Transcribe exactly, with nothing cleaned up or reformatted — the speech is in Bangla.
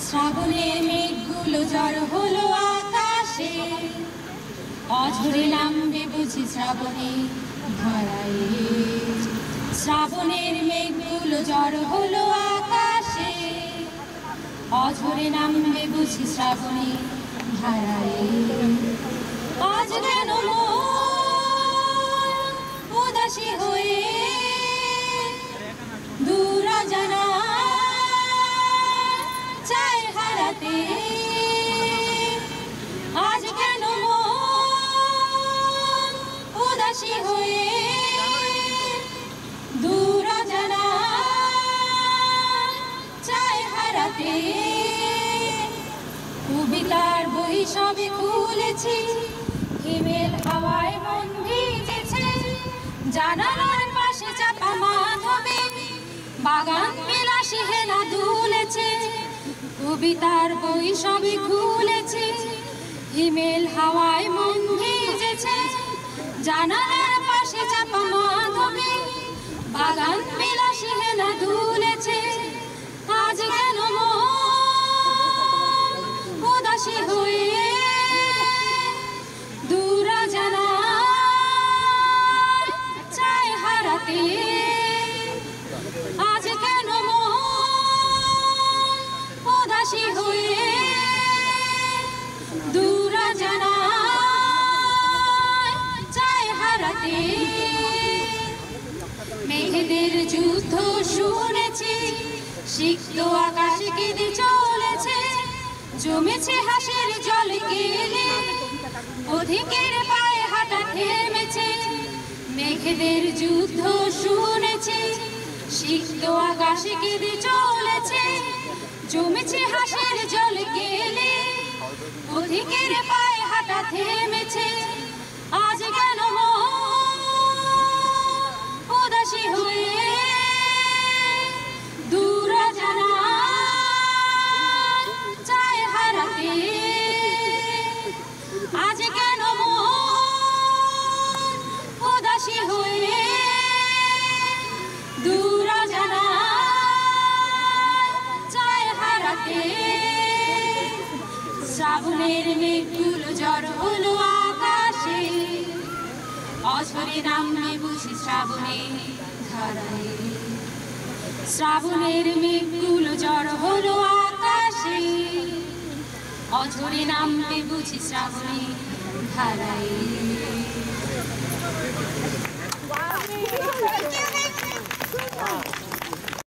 শ্রাবণের মেঘগুলো জড়ো হলো আকাশে, অঝরে নামবে বুঝি শ্রাবণে ধারায়। শ্রাবণের মেঘগুলো জড়ো হলো আকাশে, অঝরে নামবে বুঝি শ্রাবণে ধারায়। আজ কেন মন উদাসী হয়ে দূর জানা চায় হারাতে, আজ কেন মন উদাসী হয়ে দূর জানা চায় হারাতে। কবিতার বই সবে খুলেছি, হিমেল হাওয়ায় মন ভিজেছে, জানালার পাশে চাপা মাধবে বাগান বিলাসী হেনা দুলেছে। কবিতার বই সবে খুলেছি, হিমেল হাওয়ায় মন ভিজেছে, জানালার পাশে চাপা মাধবে বাগান বিলাসী হেনা দুলেছে। আজ কেন মন উদাসী হয়ে দূর জানা চায় হারাতে, আজ কেন মন উদাসী হয়ে দূর জানা চায় হারাতে। মেঘেদের যুদ্ধ শুনেছি, সিক্ত আকাশ কেঁদে চলেছে, জমেছে হাসির জল গেলে অধিকের পায়ে হাঁটা থেমেছে। মেঘেদের যুদ্ধ শুনেছি, সিক্ত আকাশ কেঁদে চলেছে, জমেছে হাসির জল গেলে অধিকের পায়ে হাঁটা থেমেছে। আজ কেন মন উদাসী হয়ে দূর জানা চায় হারাতে, আজ কেন মন উদাসী হয়ে দূর জানা চায় হারাতে। শ্রাবণের মেঘগুলো জড়ো হলো আকাশে, অঝরে নামবে বুঝি শ্রাবণে ধারায়। শ্রাবণের মেঘগুলো জড়ো হলো আকাশে, অঝরে নামবে বুঝি শ্রাবণে ধারায়।